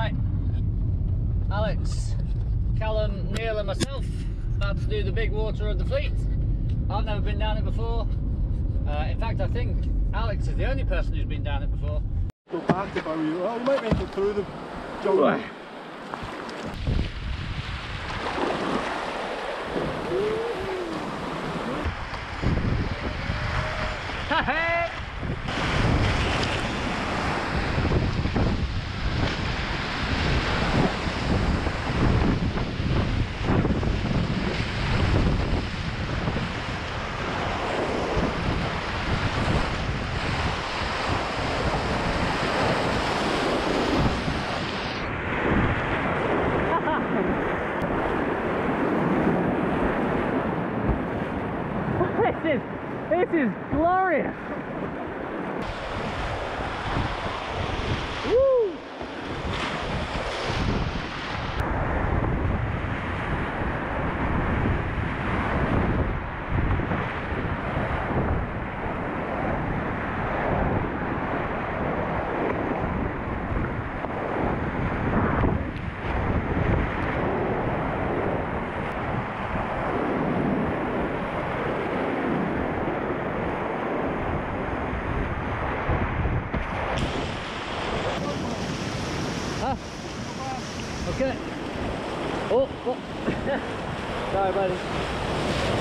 Right, Alex, Callum, Neil and myself about to do the big water of the fleet. I've never been down it before. In fact, I think Alex is the only person who's been down it before. Go back if I were you. Well, we might make it through the jungle. Hey! This is glorious! Woo! Okay. Oh. Sorry, buddy.